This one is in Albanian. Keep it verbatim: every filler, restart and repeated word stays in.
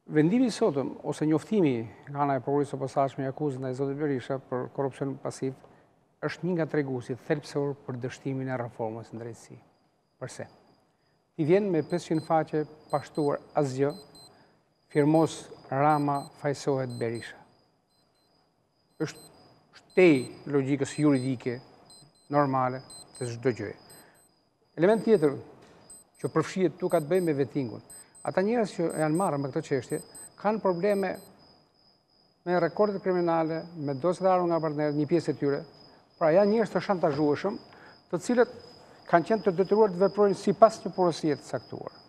Vendimi sotëm, ose njoftimi nga ana e prokurorisë së posaçme i akuzës ndaj zotit Berisha për korrupsion pasiv, është një nga treguesit thelbësor për dështimin e reformës në drejtësi. Përse? I vjen me pesëqind faqe pa shtuar asgjë, firmos Rama fajsohet Berisha. Është shtej logjikës juridike normale të çdo gjëje. Element tjetër që përfshihet tu ka të bëjë me vettingun. Ata njerëz që janë marrë me këtë çështje kanë probleme me rekordet kriminale, me dosjet e harur nga partnerët, një pjesë e tyre. Pra janë njerëz të shantazhueshëm, të cilët kanë qenë të detyruar të veprojnë sipas një porosie të caktuar.